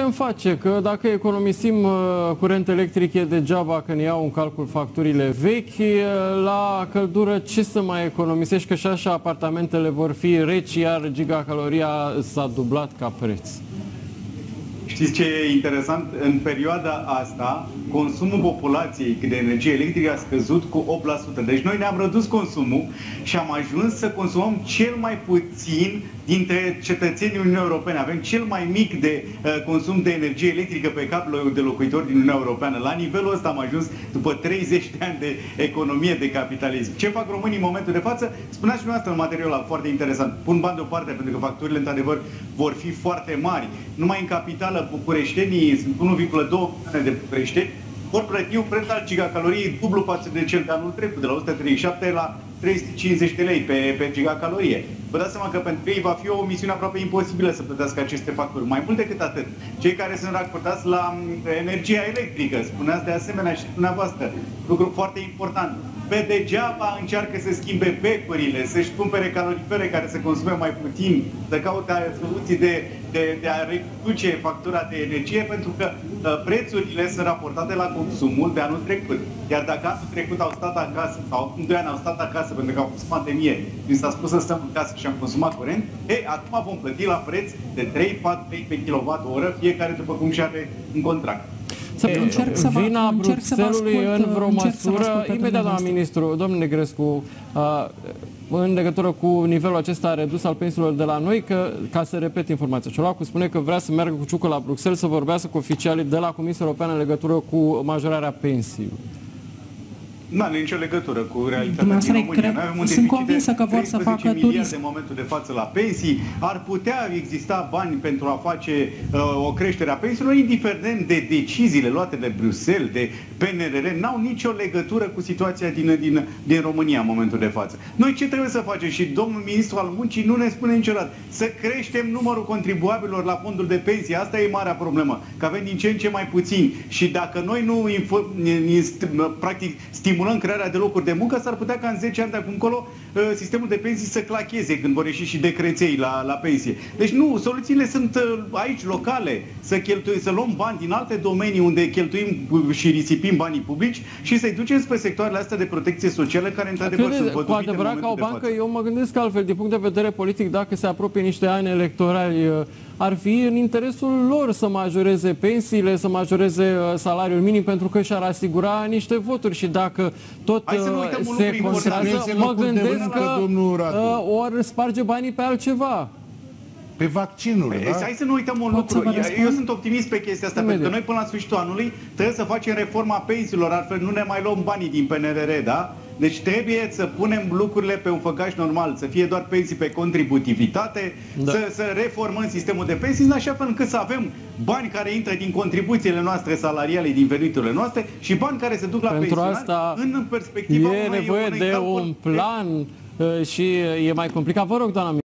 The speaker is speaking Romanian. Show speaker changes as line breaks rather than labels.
Îmi face că dacă economisim curent electric e degeaba că ne iau în calcul facturile vechi, la căldură ce să mai economisești, că și așa apartamentele vor fi reci, iar gigacaloria s-a dublat ca preț.
Știți ce e interesant? În perioada asta, consumul populației de energie electrică a scăzut cu 8%. Deci noi ne-am redus consumul și am ajuns să consumăm cel mai puțin dintre cetățenii Uniunii Europene. Avem cel mai mic de consum de energie electrică pe cap de locuitori din Uniunea Europeană. La nivelul ăsta am ajuns după 30 de ani de economie, de capitalism. Ce fac românii în momentul de față? Spuneați și dumneavoastră în material ăla foarte interesant. Pun bani deoparte pentru că facturile, într-adevăr, vor fi foarte mari. Numai în capitală, bucureștenii, sunt 1,2 milioane de bucureșteni, vor plăti un preț al gigacaloriei dublu față de cel de anul trecut, de la 137 la 350 de lei pe gigacalorie. Vă dați seama că pentru ei va fi o misiune aproape imposibilă să plătească aceste facturi. Mai mult decât atât, cei care sunt racordați la energia electrică, spuneați de asemenea și dumneavoastră, lucru foarte important, pe degeaba încearcă să schimbe becurile, să-și cumpere calorifere care să consume mai puțin, să caute soluții de a reduce factura de energie, pentru că prețurile sunt raportate la consumul de anul trecut. Iar dacă anul trecut au stat acasă, sau în 2 ani au stat acasă pentru că au fost pandemie, mi s-a spus să stăm în casă și am consumat curent, acum vom plăti la preț de 3-4 lei pe kWh, fiecare după cum și are în contract.
Vina Bruxellesului în vreo măsură, imediat, doamna ministru, domnul Negrescu, în legătură cu nivelul acesta redus al pensiilor de la noi, că, ca să repet informația, Ciolacu spune că vrea să meargă cu ciucă la Bruxelles să vorbească cu oficialii de la Comisia Europeană în legătură cu majorarea pensiilor. Nu are nicio legătură cu realitatea din România. Noi avem un
sunt convinsă că vor să facă turism.
În momentul de față la pensii. Ar putea exista bani pentru a face o creștere a pensiilor, indiferent de deciziile luate de Bruxelles, de PNRR, n-au nicio legătură cu situația din România în momentul de față. Noi ce trebuie să facem? Și domnul ministru al muncii nu ne spune niciodată. Să creștem numărul contribuabililor la fondul de pensii. Asta e marea problemă. Că avem din ce în ce mai puțini. Și dacă noi nu practic stimulăm crearea de locuri de muncă, s-ar putea ca în 10 ani de acum încolo sistemul de pensii să clacheze când vor ieși și decreței la pensie. Deci nu, soluțiile sunt aici locale, să luăm bani din alte domenii unde cheltuim și risipim banii publici și să-i ducem spre sectoarele astea de protecție socială care într-adevăr sunt văduvite.
Cu adevărat, ca o bancă, eu mă gândesc altfel, din punct de vedere politic, dacă se apropie niște ani electorali, ar fi în interesul lor să majoreze pensiile, să majoreze salariul minim, pentru că și-ar asigura niște voturi. Și dacă tot se contrază, mă gândesc că ori sparge banii pe altceva.
Pe vaccinul, da?
Hai să nu uităm un lucru. Eu sunt optimist pe chestia asta, pentru că noi până la sfârșitul anului trebuie să facem reforma pensiilor, altfel nu ne mai luăm banii din PNRR, da? Deci trebuie să punem lucrurile pe un făgaș normal, să fie doar pensii pe contributivitate, să reformăm sistemul de pensii, în așa fel încât să avem bani care intră din contribuțiile noastre salariale, din veniturile noastre și bani care se duc la pensionari în perspectiva
e nevoie de un plan și e mai complicat. Vă rog, doamna